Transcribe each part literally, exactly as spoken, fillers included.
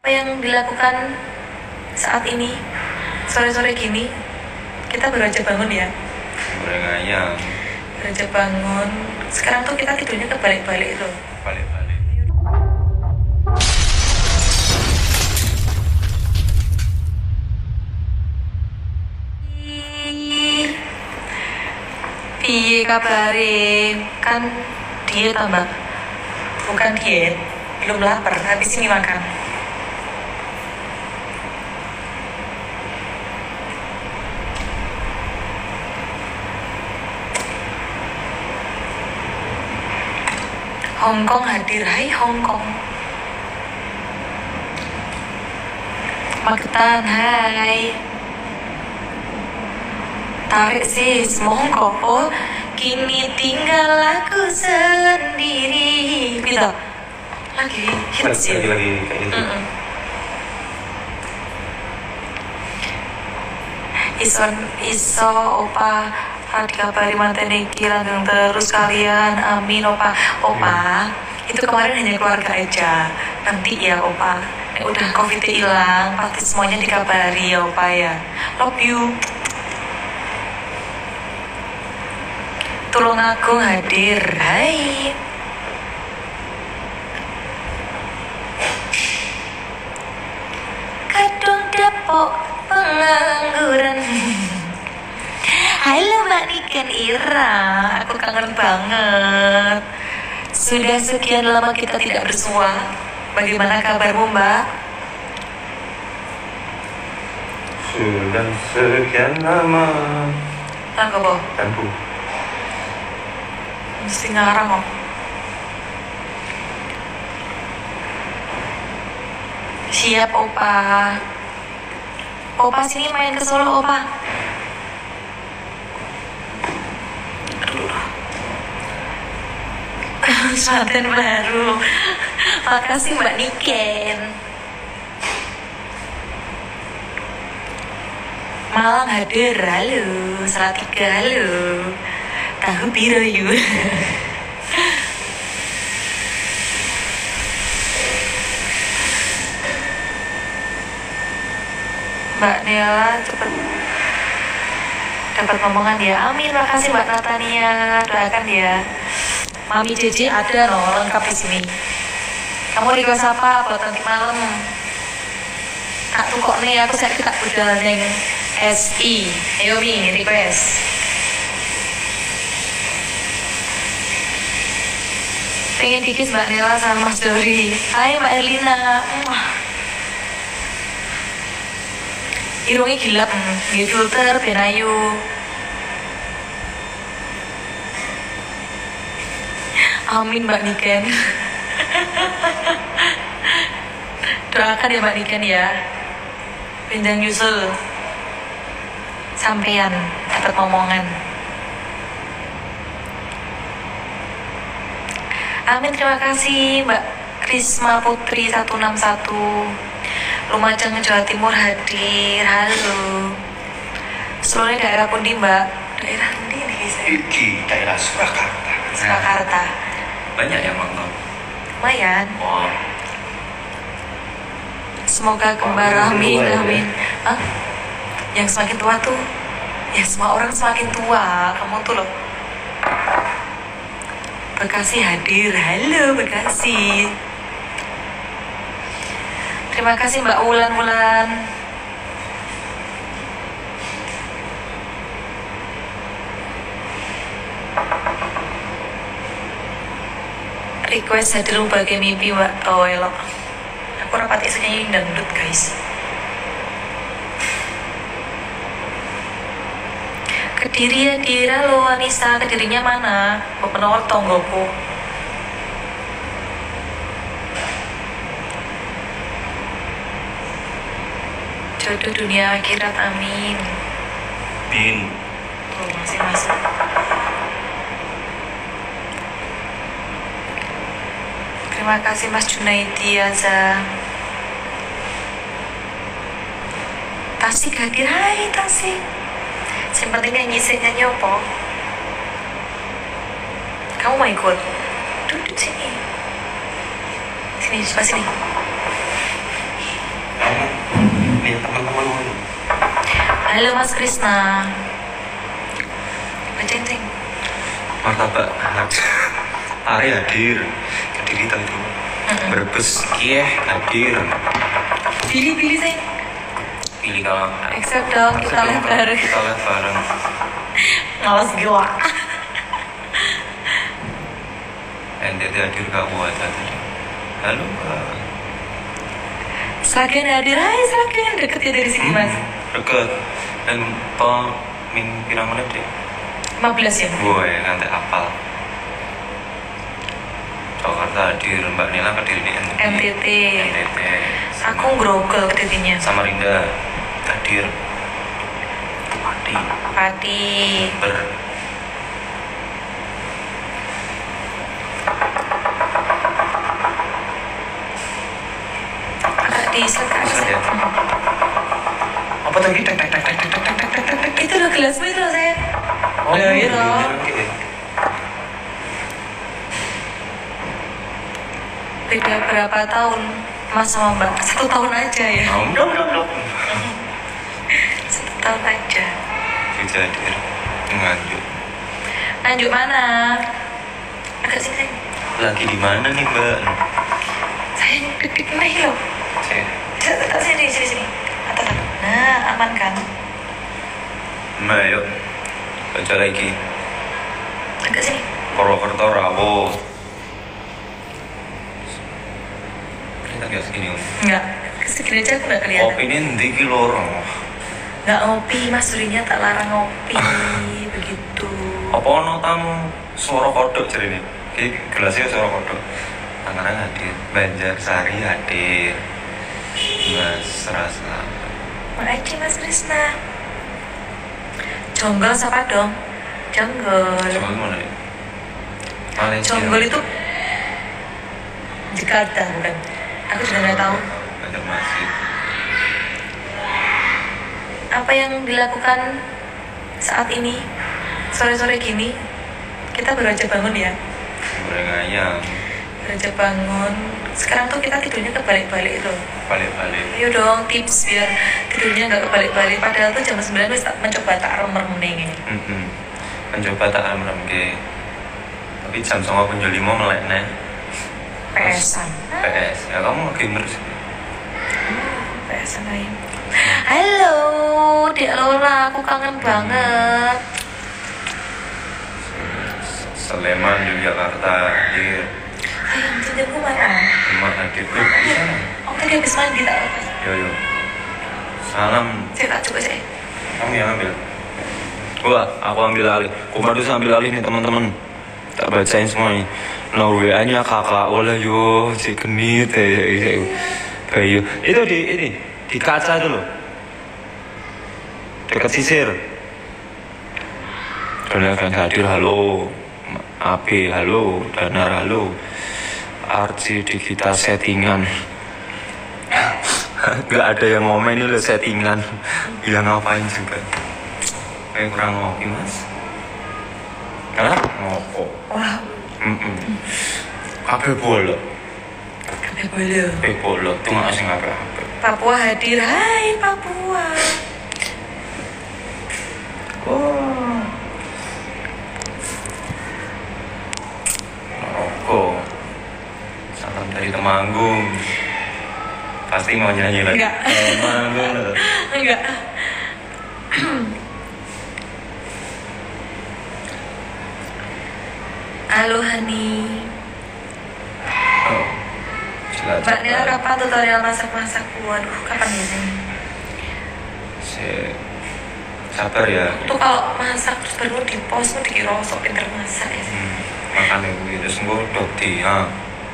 Apa yang dilakukan saat ini sore-sore gini? Kita baru aja bangun ya. Goreng ayam. Baru aja bangun. Sekarang tuh kita tidurnya kebalik-balik itu. Balik-balik. Piye kabare? Kan diet tambah. Bukan diet. Belum lapar, habis ini makan. Hongkong hadir, hai Hongkong. Magetan, hai. Tarik sis, monggo. Oh, kini tinggal aku sendiri. Gitu. Lagi hits ya. Lagi lagi kayak gitu. Mm-mm. Iso iso opa tadi kabari materi iki langgeng terus kalian, amin opa. Opa itu kemarin hanya keluarga aja, nanti ya opa eh, udah covid hilang pasti semuanya dikabari ya opa ya. Love you. Tulung Agung hadir, hai. Kadung Depok pengangguran. Halo Mbak Niken Ira, aku kangen banget. Sudah sekian lama kita tidak bersua. Bagaimana kabarmu Mbak? Sudah sekian lama. Tangga boh, Tanpu. mesti ngarang kok. Siap Opa. Opa sini main ke Solo Opa. Sematen baru. Makasih Mbak Niken. Malang hadir, halo. Salatiga, halo. Tahu birayu. Mbak Nela cepet dapat ngomongan ya. Amin, makasih Mbak Natania. Doakan ya. Mami Jeje ada loh, lengkap di sini. Kamu request apa buat nanti malam? Tak tuh kok nih, aku saya tak budal neng S I. Ayo Mi, request. Pengen kikis Mbak Nela sama Mas Dori. Hai Mbak Elina. Irungnya gilap, nggih filter ben ayu. Amin Mbak Niken. Doakan ya Mbak Niken ya. Pinjang nyusul. Sampean dapat omongan. Amin, terima kasih Mbak Risma Putri satu enam satu. Lumajang Jawa Timur hadir. Halo. Seluruhnya daerah pundi Mbak? Daerah pundi nih guys? Iki daerah Surakarta. Surakarta. Banyak yang nonton. Lumayan. Oh. Semoga kembar, Oh, amin, tua ya? amin. Hah? Yang semakin tua tuh, ya semua orang semakin tua. Kamu tuh loh. Bekasi hadir, halo Bekasi. Terima kasih Mbak Wulan Wulan. Request hadir bagai mimpi Mbak. Oh elok. Aku rapat isunya yang dangdut guys. Kediri ya Dira lo Anissa, Kedirinya mana? Mau penawar tonggoku. Jodoh dunia akhirat, amin. Bin. Tuh masih masuk. Terima kasih Mas Junaidi Aza. Tasik hadir, hai Tasik. Yang penting nyanyi nyanyi apa? Kamu mau ikut? Duduk sini. Sini, coba sini. Halo Mas Krisna. Ceng ceng. Martabak anak. Ari hadir. Kediri tahu itu. Brebes iya hadir. Pilih pilih ceng. Pilih kalau Accept dong, kita lihat bareng. Kita lihat bareng. Males gila. Ente hadir gak kuat tadi. Halo Kak. Seragen hadir, hai Seragen. Deket ya dari sini Mas. Deket. Dan po min pirang menit deh. lima belas ya? Gue nanti hafal. Jakarta hadir, Mbak Nila Kediri ini N T T. N T T. Aku grogol kedirinya. Samarinda hadir. Pati. Pati. Ber. Agak di slide ke atas ya. Apa tadi? Tek tek tek tek tek tek tek tek tek tek. Itu loh gelasmu itu loh saya. Oh iya iya loh. Beda berapa tahun Mas sama Mbak? Satu tahun aja ya. Oh, belum belum belum. Satu tahun aja. Bisa hadir. Nganjuk. Lanjut mana? Agak sini. Lagi di mana nih Mbak? Saya deg-deg nih loh. Saya. Sini sini sini sini. Atas. Nah aman kan? Mbak yuk. Baca lagi. Agak sini. Purwokerto Rawo. Kita kayak segini. Enggak. Segini aja aku nggak kelihatan. Kopi ini nanti kilo orang. Nggak ngopi, Mas Surinya tak larang ngopi. Begitu. Apa ono tamu suara kodok jadi ini? Ki gelasnya suara kodok. Tangannya hadir. Banjar Sari hadir. Mas Rasa. Makasih Mas Krisna. Jonggol siapa dong? Jonggol. Jonggol mana nih? Malaysia. Jonggol itu Jakarta bukan? Aku juga nggak tahu. Banjarmasin. Apa yang dilakukan saat ini sore-sore gini? Kita baru aja bangun ya. Goreng ayam. Baru aja bangun. Sekarang tuh kita tidurnya kebalik-balik loh. Balik-balik. Ayo dong tips biar tidurnya nggak kebalik-balik. Padahal tuh jam sembilan wis tak mencoba tak remer-rening ini. Mm-hmm. Mencoba tak alam ke. Tapi jam sama penjual lima melek nih. P S-an. P S. Ya kamu gamer sih. P S-an aja. Halo, Dek Lola, aku kangen banget. Sleman, Yogyakarta, hadir. Sayang, cintaku mana? Cuma hadir tuh bisa. Oh, tadi habis mandi tak apa? Yo yo. Salam. Saya tak coba saya. Kamu yang ambil. Wah, aku ambil alih. Kumadus ambil alih nih teman-teman. Tak bacain semuanya. Norwegia kakak, oleh yo, si genit, eh, bayu. Itu di ini, di kaca itu loh. Dekat sisir. Dan akan hadir, halo. A P, halo. Danar, halo. Arci digital settingan. Gak ada yang ngomen ini loh settingan. Ya ngapain juga. Kayak kurang ngopi mas. Hah? Ngopo. Wow. Mm-mm. Kabeh bolok. Kabeh bolok. Kabeh bolok. Itu nggak sih ngapain. Papua hadir. Hai Papua. Oh. Rokok. Salam dari Temanggung. Pasti mau nyanyi lagi. Enggak. Temanggung loh. Enggak. Halo Hani. Oh. Silakan. Mbak Nila kapan tutorial masak-masak? Waduh, kapan ya sih? Se- Sabar ya. Tuh kalau masak terus baru di post tuh dikira sok pinter masak ya sih. Hmm. Makan yang begitu sembuh dokti ha.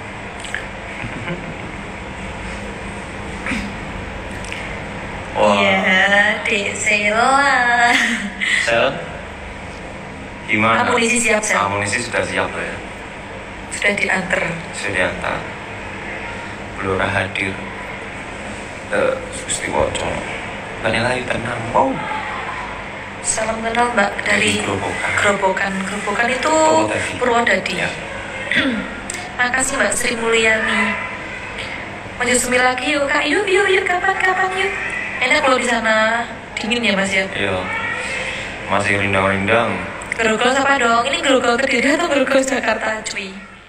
Wah. Iya, Dek Sela. Sel? Gimana? Amunisi siap, Sel. Amunisi sudah siap ya. Sudah diantar. Sudah diantar. Blora hadir. Eh, Susti Wocong. Banyak lagi tenang. Wow. Salam kenal Mbak dari Gerobokan. Gerobokan. Gerobokan itu Purwodadi. Purwodadi. Ya. Makasih Mbak Sri Mulyani. Lanjut sembil lagi yuk Kak. Yuk yuk yuk kapan kapan yuk. Enak loh di sana, dingin ya Mas ya. Iya. Masih rindang-rindang. Grogol siapa dong? Ini grogol Kediri atau grogol Jakarta cuy?